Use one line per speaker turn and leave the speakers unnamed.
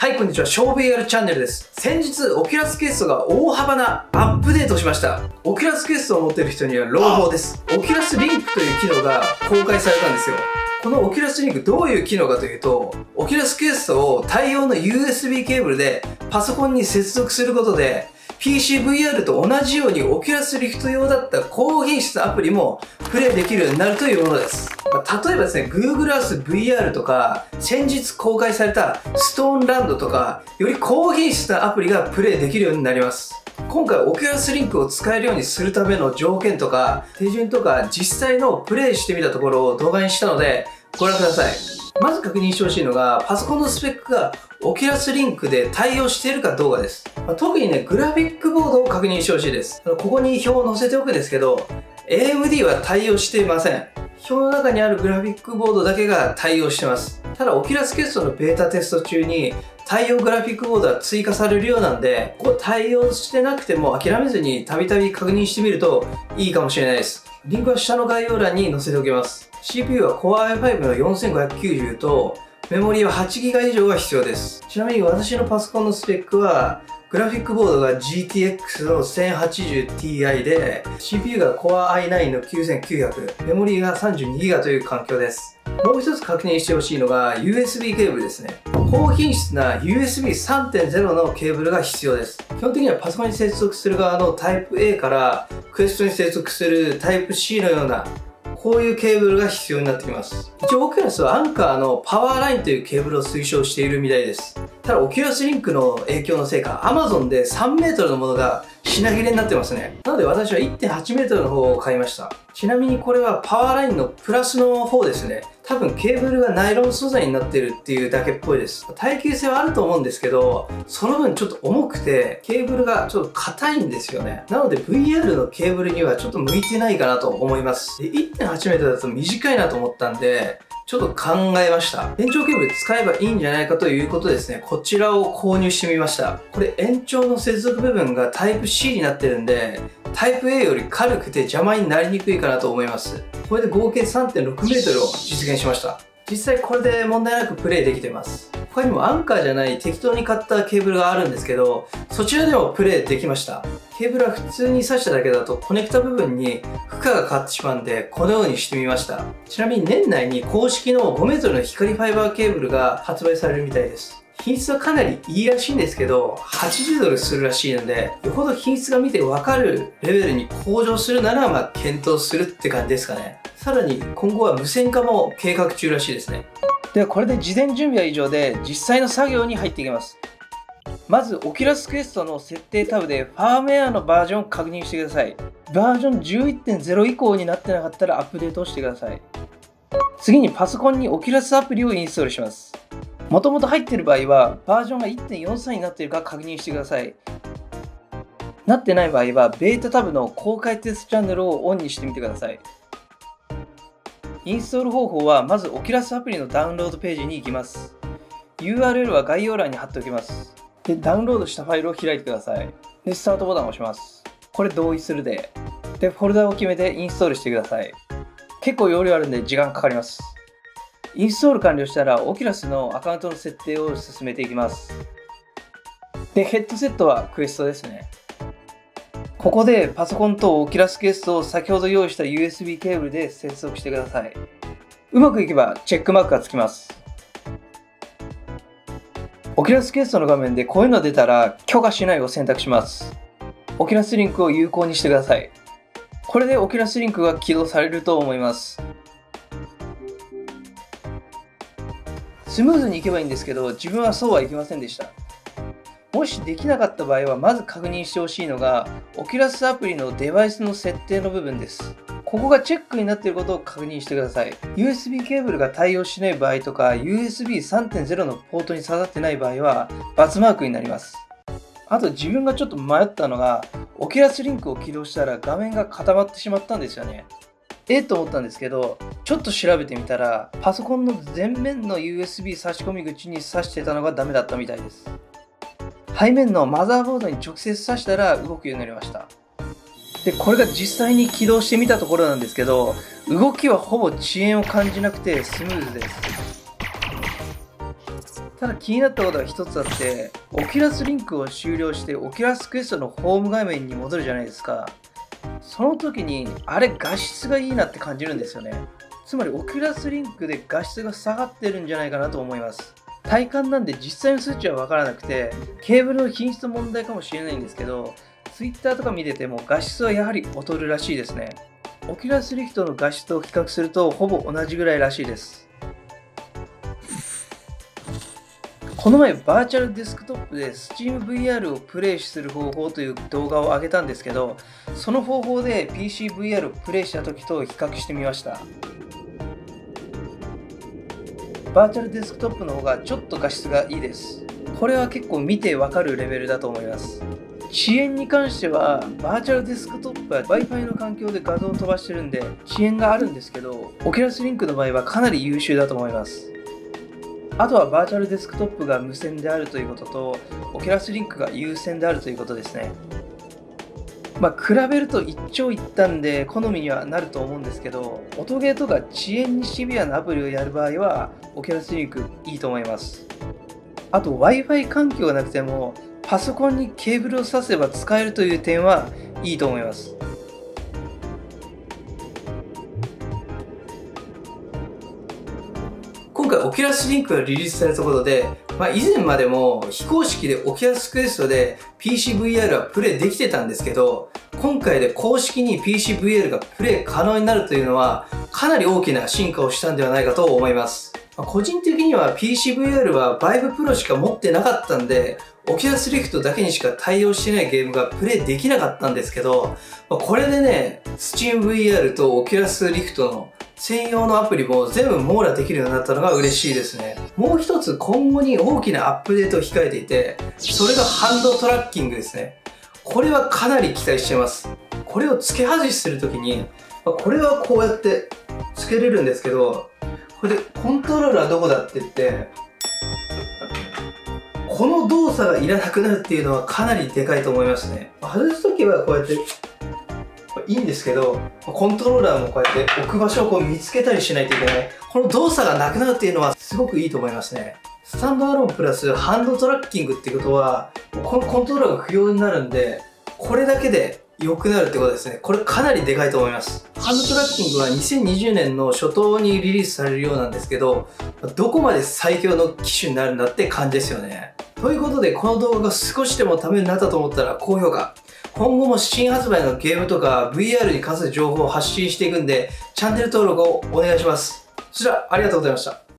はい、こんにちは。超 VR チャンネルです。先日、オキュラスクエストが大幅なアップデートしました。オキュラスクエストを持っている人には朗報です。オキュラスリンクという機能が公開されたんですよ。このオキュラスリンクどういう機能かというと、オキュラスクエストを対応の USB ケーブルでパソコンに接続することで、PCVR と同じようにオキュラスリフト用だった高品質なアプリもプレイできるようになるというものです。例えばですね、Google Earth VR とか、先日公開された Stone Land とか、より高品質なアプリがプレイできるようになります。今回オキュラスリンクを使えるようにするための条件とか、手順とか、実際のプレイしてみたところを動画にしたので、ご覧ください。まず確認してほしいのが、パソコンのスペックがオキュラスリンクで対応しているかどうかです。特にね、グラフィックボードを確認してほしいです。ここに表を載せておくんですけど、AMD は対応していません。表の中にあるグラフィックボードだけが対応してます。ただ、オキュラスクエストのベータテスト中に対応グラフィックボードは追加されるようなんで、ここ対応してなくても諦めずにたびたび確認してみるといいかもしれないです。リンクは下の概要欄に載せておきます。CPU は Core i5 の4590と、メモリーは 8GB 以上が必要です。ちなみに私のパソコンのスペックは、グラフィックボードが GTX の 1080Ti で、CPU が Core i9 の9900、メモリーが 32GB という環境です。もう一つ確認してほしいのが USB ケーブルですね。高品質な USB 3.0 のケーブルが必要です。基本的にはパソコンに接続する側の Type-A からクエストに接続する Type-C のようなこういうケーブルが必要になってきます。一応オキュラスはアンカーのパワーラインというケーブルを推奨しているみたいです。ただオキュラスリンクの影響のせいか Amazon で 3m のものが品切れになってますね。なので私は 1.8m の方を買いました。ちなみにこれはパワーラインのプラスの方ですね。多分ケーブルがナイロン素材になってるっていうだけっぽいです。耐久性はあると思うんですけど、その分ちょっと重くてケーブルがちょっと硬いんですよね。なので VR のケーブルにはちょっと向いてないかなと思います。で 1.8m だと短いなと思ったんで、ちょっと考えました。延長ケーブル使えばいいんじゃないかということですね。こちらを購入してみました。これ延長の接続部分が Type-C になってるんで、Type-A より軽くて邪魔になりにくいかなと思います。これで合計 3.6m を実現しました。実際これで問題なくプレイできてます。他にもアンカーじゃない適当に買ったケーブルがあるんですけど、そちらでもプレイできました。ケーブルは普通に挿しただけだとコネクタ部分に負荷がかかってしまうんで、このようにしてみました。ちなみに年内に公式の 5m の光ファイバーケーブルが発売されるみたいです。品質はかなりいいらしいんですけど、$80するらしいので、よほど品質が見てわかるレベルに向上するなら、検討するって感じですかね。さらに今後は無線化も計画中らしいですね。ではこれで事前準備は以上で、実際の作業に入っていきます。まず、オキュラスクエストの設定タブでファームウェアのバージョンを確認してください。バージョン 11.0 以降になってなかったらアップデートをしてください。次にパソコンにオキュラスアプリをインストールします。もともと入っている場合は、バージョンが 1.43 になっているか確認してください。なってない場合は、ベータタブの公開テストチャンネルをオンにしてみてください。インストール方法は、まずオキュラスアプリのダウンロードページに行きます。URL は概要欄に貼っておきます。で、ダウンロードしたファイルを開いてください。で、スタートボタンを押します。これ同意するで。で、フォルダを決めてインストールしてください。結構容量あるんで時間かかります。インストール完了したら、オキュラスのアカウントの設定を進めていきます。で、ヘッドセットはクエストですね。ここでパソコンとオキュラスクエストを先ほど用意した USB ケーブルで接続してください。うまくいけばチェックマークがつきます。オキュラスクエストの画面でこういうの出たら許可しないを選択します。オキュラスリンクを有効にしてください。これでオキュラスリンクが起動されると思います。スムーズにいけばいいんですけど、自分はそうはいきませんでした。もしできなかった場合は、まず確認してほしいのが、オキュラスアプリのデバイスの設定の部分です。ここがチェックになっていることを確認してください。USB ケーブルが対応しない場合とか、USB 3.0 のポートに刺さってない場合は、×マークになります。あと自分がちょっと迷ったのが、オキュラスリンクを起動したら画面が固まってしまったんですよね。と思ったんですけど、ちょっと調べてみたら、パソコンの前面の USB 差し込み口に挿してたのがダメだったみたいです。背面のマザーボードに直接挿したら動くようになりました。で、これが実際に起動してみたところなんですけど、動きはほぼ遅延を感じなくてスムーズです。 ただ気になったことが一つあって、オキュラスリンクを終了してオキュラスクエストのホーム画面に戻るじゃないですか。その時にあれ画質がいいなって感じるんですよね。つまりオキュラスリンクで画質が下がってるんじゃないかなと思います。体感なんで実際の数値は分からなくて、ケーブルの品質の問題かもしれないんですけど、Twitter とか見てても画質はやはり劣るらしいですね。オキュラスリフトの画質と比較するとほぼ同じぐらいらしいです。この前バーチャルデスクトップで SteamVR をプレイする方法という動画を上げたんですけど、その方法で PCVR をプレイした時と比較してみました。バーチャルデスクトップの方がちょっと画質がいいです。これは結構見てわかるレベルだと思います。遅延に関してはバーチャルデスクトップは Wi-Fi の環境で画像を飛ばしてるんで遅延があるんですけど、オキュラスリンクの場合はかなり優秀だと思います。あとはバーチャルデスクトップが無線であるということと、オキュラスリンクが有線であるということですね。比べると一長一短で好みにはなると思うんですけど、音ゲーとか遅延にシビアなアプリをやる場合はオキュラスリンクいいと思います。あと Wi-Fi 環境がなくてもパソコンにケーブルを挿せば使えるという点はいいと思います。今回オキュラスリンクがリリースされたことで、以前までも非公式でオキュラスクエストで PCVR はプレイできてたんですけど、今回で公式に PCVR がプレイ可能になるというのはかなり大きな進化をしたんではないかと思います。個人的には PCVR は Vive Pro しか持ってなかったんで、オキュラスリフトだけにしか対応してないゲームがプレイできなかったんですけど、これでね、SteamVR とオキュラスリフトの専用のアプリも全部網羅できるようになったのが嬉しいですね。もう一つ今後に大きなアップデートを控えていて、それがハンドトラッキングですね。これはかなり期待してます。これを付け外しするときに、これはこうやって付けれるんですけど、これでコントローラーどこだって言って、この動作がいらなくなるっていうのはかなりでかいと思いますね。外すときはこうやっていいんですけど、コントローラーもこうやって置く場所をこう見つけたりしないといけない。この動作がなくなるっていうのはすごくいいと思いますね。スタンドアローンプラスハンドトラッキングっていうことは、このコントローラーが不要になるんで、これだけで良くなるってことですね。これかなりでかいと思います。ハンドトラッキングは2020年の初頭にリリースされるようなんですけど、どこまで最強の機種になるんだって感じですよね。ということで、この動画が少しでもためになったと思ったら高評価。今後も新発売のゲームとか VR に関する情報を発信していくんで、チャンネル登録をお願いします。それではありがとうございました。